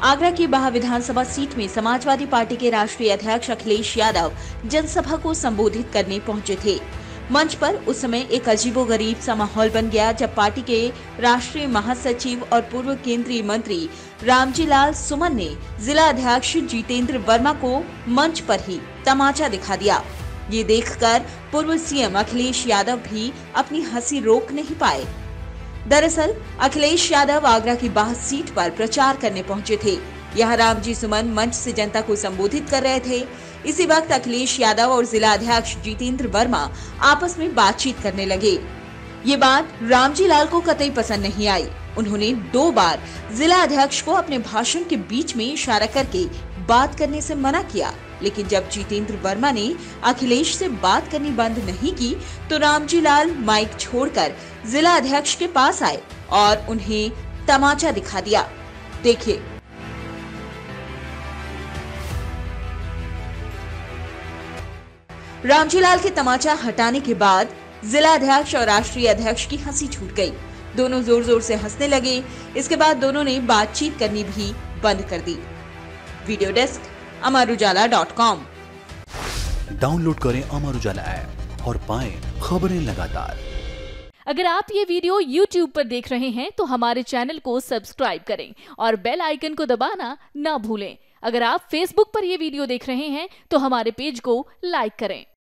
आगरा की बाह विधानसभा सीट में समाजवादी पार्टी के राष्ट्रीय अध्यक्ष अखिलेश यादव जनसभा को संबोधित करने पहुंचे थे। मंच पर उस समय एक अजीबोगरीब सा माहौल बन गया जब पार्टी के राष्ट्रीय महासचिव और पूर्व केंद्रीय मंत्री रामजी लाल सुमन ने जिला अध्यक्ष जितेंद्र वर्मा को मंच पर ही तमाचा दिखा दिया। ये देखकर पूर्व सीएम अखिलेश यादव भी अपनी हंसी रोक नहीं पाए। दरअसल अखिलेश यादव आगरा की बाह सीट पर प्रचार करने पहुंचे थे। यहाँ रामजी सुमन मंच से जनता को संबोधित कर रहे थे। इसी वक्त अखिलेश यादव और जिला अध्यक्ष जितेंद्र वर्मा आपस में बातचीत करने लगे। ये बात रामजी लाल को कतई पसंद नहीं आई। उन्होंने 2 बार जिला अध्यक्ष को अपने भाषण के बीच में इशारा करके बात करने से मना किया, लेकिन जब जितेंद्र वर्मा ने अखिलेश से बात करनी बंद नहीं की तो रामजी लाल माइक छोड़कर जिला अध्यक्ष के पास आए और उन्हें तमाचा दिखा दिया। देखिए। रामजी लाल के तमाचा हटाने के बाद जिला अध्यक्ष और राष्ट्रीय अध्यक्ष की हंसी छूट गई। दोनों जोर जोर से हंसने लगे। इसके बाद दोनों ने बातचीत करनी भी बंद कर दी। Video desk Amar Ujala dot com. डाउनलोड करें अमर उजाला ऐप और पाएं खबरें लगातार। अगर आप ये वीडियो YouTube पर देख रहे हैं तो हमारे चैनल को सब्सक्राइब करें और बेल आइकन को दबाना ना भूलें। अगर आप Facebook पर ये वीडियो देख रहे हैं तो हमारे पेज को लाइक करें।